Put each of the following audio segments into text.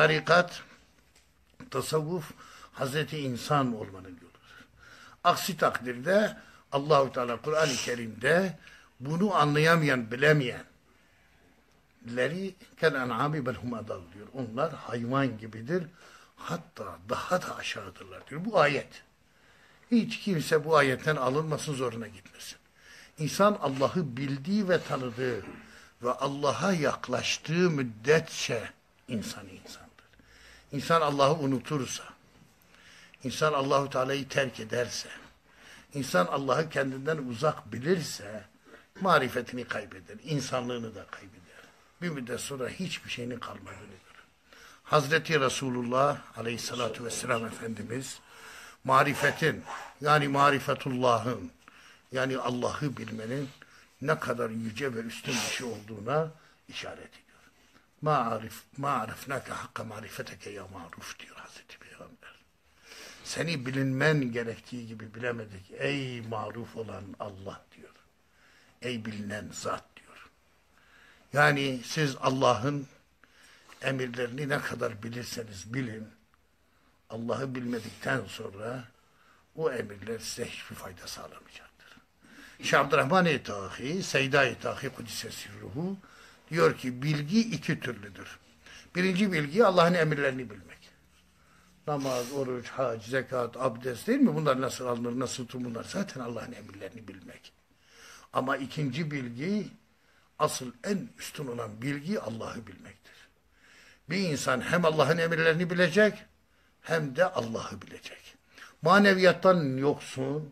tarikat, tasavvuf, Hazreti insan olmanın yoludur. Aksi takdirde Allahu Teala Kur'an-ı Kerim'de bunu anlayamayan, bilemeyenleri kel en'ami bel hum adal diyor. Onlar hayvan gibidir. Hatta daha da aşağıdırlar diyor. Bu ayet. Hiç kimse bu ayetten alınmasın, zoruna gitmesin. İnsan Allah'ı bildiği ve tanıdığı ve Allah'a yaklaştığı müddetçe insandır. İnsan Allah'ı unutursa, insan Allahu Teala'yı terk ederse, insan Allah'ı kendinden uzak bilirse marifetini kaybeder, insanlığını da kaybeder. Bir müddet sonra hiçbir şeyinin kalmadığını görür. Hazreti Resulullah Aleyhisselatü Vesselam Efendimiz marifetin, yani marifetullah'ın, yani Allah'ı bilmenin ne kadar yüce ve üstün bir şey olduğuna işaret ediyor. Ma arifnake hakka marifeteke ya maruf diyor Hazreti Peygamber. Seni bilinmen gerektiği gibi bilemedik. Ey maruf olan Allah diyor. Ey bilinen zat diyor. Yani siz Allah'ın emirlerini ne kadar bilirseniz bilin, Allah'ı bilmedikten sonra o emirler size hiçbir fayda sağlamayacaktır. Şeyh Abdurrahman Tahi, Seyda-i Tahi Kudüs'e sirruhu diyor ki bilgi iki türlüdür. Birinci bilgi Allah'ın emirlerini bilmek. Namaz, oruç, hac, zekat, abdest değil mi? Bunlar nasıl alınır, nasıl tutulur? Bunlar zaten Allah'ın emirlerini bilmek. Ama ikinci bilgi, asıl en üstün olan bilgi Allah'ı bilmektir. Bir insan hem Allah'ın emirlerini bilecek, hem de Allah'ı bilecek. Maneviyattan yoksun,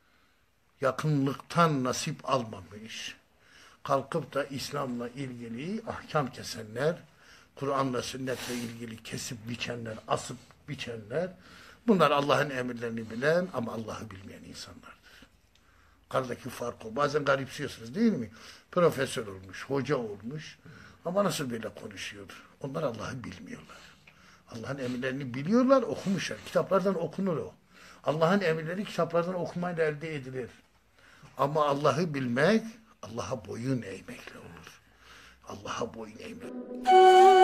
yakınlıktan nasip almamış, kalkıp da İslam'la ilgili ahkam kesenler, Kur'an'la sünnetle ilgili kesip biçenler, asıp biçenler, bunlar Allah'ın emirlerini bilen ama Allah'ı bilmeyen insanlardır. Aradaki fark o. Bazen garipsiyorsunuz değil mi? Profesör olmuş, hoca olmuş ama nasıl böyle konuşuyor? Onlar Allah'ı bilmiyorlar. Allah'ın emirlerini biliyorlar, okumuşlar. Kitaplardan okunur o. Allah'ın emirleri kitaplardan okumayla elde edilir. Ama Allah'ı bilmek, Allah'a boyun eğmekle olur. Allah'a boyun eğmek.